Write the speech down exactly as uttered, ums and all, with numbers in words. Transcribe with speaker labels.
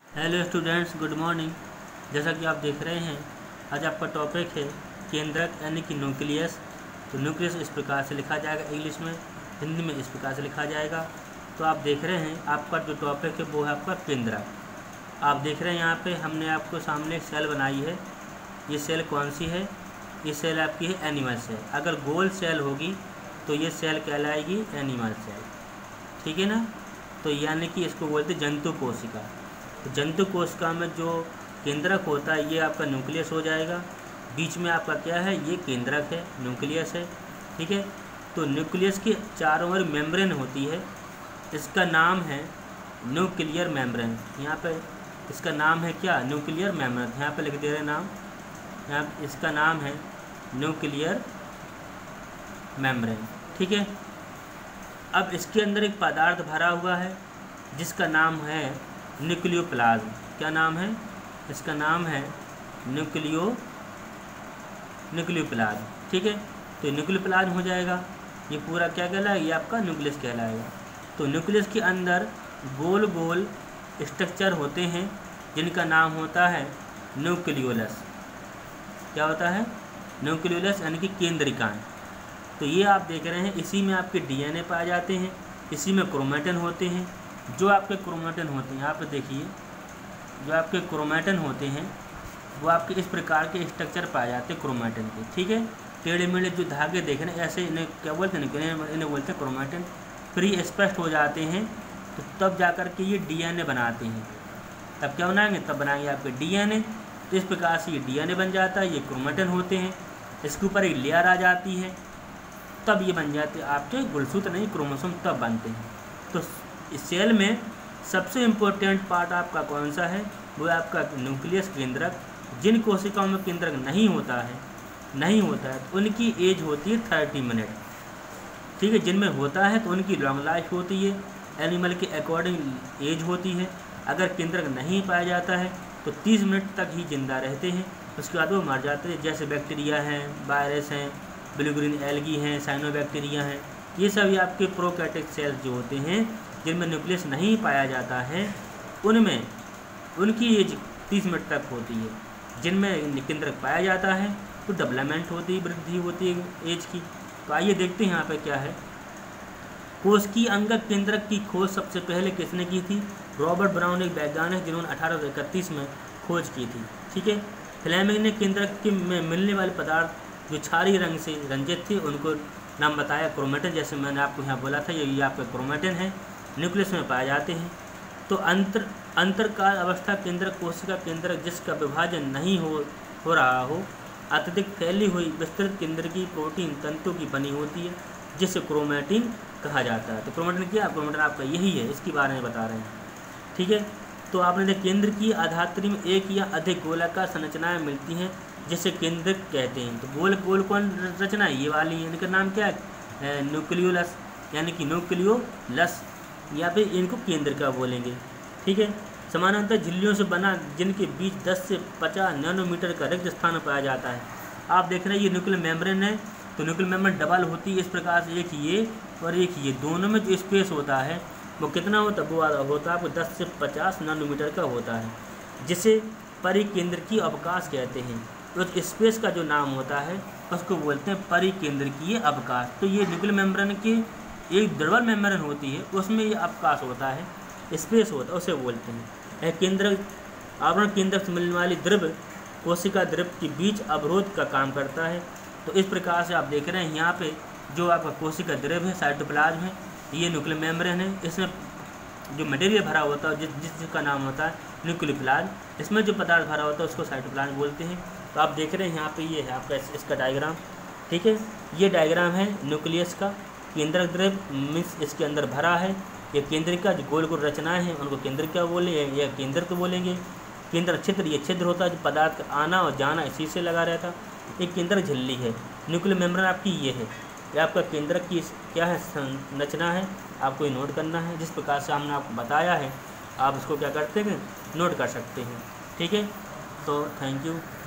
Speaker 1: Hello students, good morning. जैसा कि आप देख रहे हैं, आज आपका टॉपिक है केंद्रक यानी कि न्यूक्लियस। तो न्यूक्लियस इस प्रकार से लिखा जाएगा इंग्लिश में, हिंदी में इस प्रकार से लिखा जाएगा। तो आप देख रहे हैं आपका जो टॉपिक है वो है आपका केंद्रक। आप देख रहे हैं यहाँ पे हमने आपको सामने एक सेल बनाई है। ये सेल कौन सी है? ये सेल आपकी है एनिमल सेल। अगर गोल सेल होगी तो ये सेल कहलाएगी एनिमल सेल, ठीक है ना। तो यानी कि इसको बोलते जंतु कोशिका। तो जंतु कोशिका में जो केंद्रक होता है ये आपका न्यूक्लियस हो जाएगा। बीच में आपका क्या है? ये केंद्रक है, न्यूक्लियस है, ठीक है। तो न्यूक्लियस के चारों ओर मेम्ब्रेन होती है, इसका नाम है न्यूक्लियर मेम्ब्रेन। यहाँ पे इसका नाम है क्या? Nuclear membrane. यहाँ पे लिख दे रहे नाम, यहाँ इसका नाम है न्यूक्लियर मेम्ब्रेन, ठीक है। अब इसके अंदर एक पदार्थ भरा हुआ है जिसका नाम है न्यूक्लियोप्लाज्म। क्या नाम है इसका? नाम है न्यूक्लियो न्यूक्लियोप्लाज्म, ठीक है। तो न्यूक्लियोप्लाज्म हो जाएगा। ये पूरा क्या कहलाएगा? ये आपका न्यूक्लियस कहलाएगा। तो न्यूक्लियस के अंदर गोल गोल स्ट्रक्चर होते हैं जिनका नाम होता है न्यूक्लियोलस। क्या होता है? न्यूक्लियोलस यानी कि केंद्रिकाएँ। तो ये आप देख रहे हैं, इसी में आपके डीएनए पाए जाते हैं, इसी में क्रोमेटिन होते हैं। जो आपके क्रोमेटिन होते हैं, यहाँ पे देखिए, जो आपके क्रोमेटिन होते हैं वो आपके इस प्रकार के स्ट्रक्चर पाए जाते हैं क्रोमेटिन के, ठीक है। टेढ़े मेढ़े जो धागे देख रहे हैं ऐसे, इन्हें क्या बोलते हैं? इन्हें बोलते हैं क्रोमेटिन। फिर ये स्पष्ट हो जाते हैं तो तब जाकर के ये डीएनए बनाते हैं। तब क्या बनाएंगे? तब बनाएंगे आपके डीएनए। तो इस प्रकार से ये डीएनए बन जाता है। ये क्रोमेटिन होते हैं, इसके ऊपर एक लेयर आ जाती है, तब ये बन जाते हैं आपके गुणसूत्र, नहीं क्रोमोसोम, तब बनते हैं। तो इस सेल में सबसे इम्पोर्टेंट पार्ट आपका कौन सा है? वो है आपका न्यूक्लियस, केंद्रक। जिन कोशिकाओं में केंद्रक नहीं होता है नहीं होता है तो उनकी एज होती है थर्टी मिनट, ठीक है। जिनमें होता है तो उनकी लॉन्ग लाइफ होती है, एनिमल के अकॉर्डिंग एज होती है। अगर केंद्रक नहीं पाया जाता है तो तीस मिनट तक ही जिंदा रहते हैं, उसके बाद वो मर जाते हैं। जैसे बैक्टीरिया हैं, वायरस हैं, ब्लू ग्रीन एल्गी हैं, साइनोबैक्टीरिया हैं, ये सभी आपके प्रोकैरियोटिक सेल्स जो होते हैं जिनमें न्यूक्लियस नहीं पाया जाता है, उनमें उनकी एज तीस मिनट तक होती है। जिनमें केंद्रक पाया जाता है तो डेवलपमेंट होती है, वृद्धि होती है एज की। तो आइए देखते हैं यहाँ पे क्या है। कोशिकीय अंगक केंद्रक की खोज सबसे पहले किसने की थी? रॉबर्ट ब्राउन, एक वैज्ञानिक जिन्होंने अठारह सौ इकतीस में खोज की थी, ठीक है। फ्लेमिंग ने केंद्रक के में मिलने वाले पदार्थ जो क्षारीय रंग से रंजित थे उनको नाम बताया क्रोमेटिन। जैसे मैंने आपको यहाँ बोला था, ये ये आपका क्रोमेटिन है, न्यूक्लियस में पाए जाते हैं। तो अंतर अंतरकाल अवस्था केंद्रक कोशिका केंद्रक जिसका विभाजन नहीं हो हो रहा हो, अत्यधिक फैली हुई विस्तृत केंद्रकीय प्रोटीन तंतु की बनी होती है, जिसे क्रोमेटिन कहा जाता है। तो क्रोमेटिन क्या? क्रोमेटिन आपका यही है, इसके बारे में बता रहे हैं, ठीक है। तो आपने देखा केंद्र की आधात्री में एक या अधिक गोलाकार संरचनाएं मिलती हैं जिसे केंद्रक कहते हैं। तो गोल गोल कौन रचना है? ये वाली है। इनका नाम क्या है? न्यूक्लियोलस, यानी कि न्यूक्लियोलस, या फिर इनको केंद्र का बोलेंगे, ठीक है। समानांतर झिल्लियों से बना जिनके बीच दस से पचास नैनोमीटर का रिक्त स्थान पाया जाता है। आप देख रहे हैं ये न्यूक्लियर मेम्ब्रेन है। तो न्यूक्लियर मेम्ब्रेन डबल होती है इस प्रकार से, एक ये और एक ये, दोनों में जो स्पेस होता है वो कितना होता है? वो होता है आपको दस से पचास नैनोमीटर का होता है, जिसे परिकेंद्रकीय अवकाश कहते हैं। तो उस स्पेस का जो नाम होता है उसको बोलते हैं परिकेंद्रकीय अवकाश। तो ये न्यूक्लियर मेम्ब्रेन की एक द्रवल मेम्ब्रेन होती है, उसमें ये अवकाश होता है, स्पेस होता है, उसे बोलते हैं केंद्र। आवरण केंद्रक से मिलने वाली द्रव कोशिका द्रव के बीच अवरोध का काम करता है। तो इस प्रकार से आप देख रहे हैं यहाँ पे जो आपका कोशिका द्रव है, साइटोप्लाज्म है, ये न्यूक्लियर मेम्ब्रेन है। इसमें जो मटेरियल भरा होता है जिस जिसका नाम होता है न्यूक्लियोप्लाज्म, इसमें जो पदार्थ भरा होता है उसको साइटोप्लाज्म बोलते हैं। तो आप देख रहे हैं यहाँ पे ये है आपका इस, इसका डायग्राम, ठीक है। ये डायग्राम है न्यूक्लियस का। केंद्रक द्रव मीन्स इसके अंदर भरा है। ये केंद्रिक का जो गोल गोल रचनाएं हैं उनको केंद्रिक क्या बोले, या केंद्र तो बोलेंगे। केंद्र छिद्र, ये छिद्र होता है जो पदार्थ का आना और जाना इसी से लगा रहता है। एक केंद्र झिल्ली है। न्यूक्लियर मेम्ब्रेन आपकी ये है, ये आपका केंद्रक की क्या है? संरचना है। आपको ये नोट करना है। जिस प्रकार से हमने आपको बताया है आप इसको क्या करते हैं? नोट कर सकते हैं, ठीक है। तो थैंक यू।